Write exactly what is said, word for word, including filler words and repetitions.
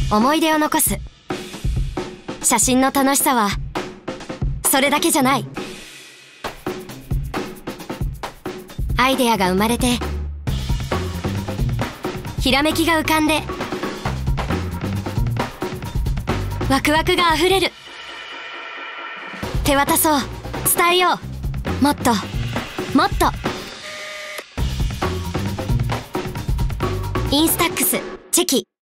思い出を残す。写真の楽しさはそれだけじゃない。アイデアが生まれて、ひらめきが浮かんで、ワクワクがあふれる。手渡そう、伝えよう、もっともっと。インスタックスチェキ。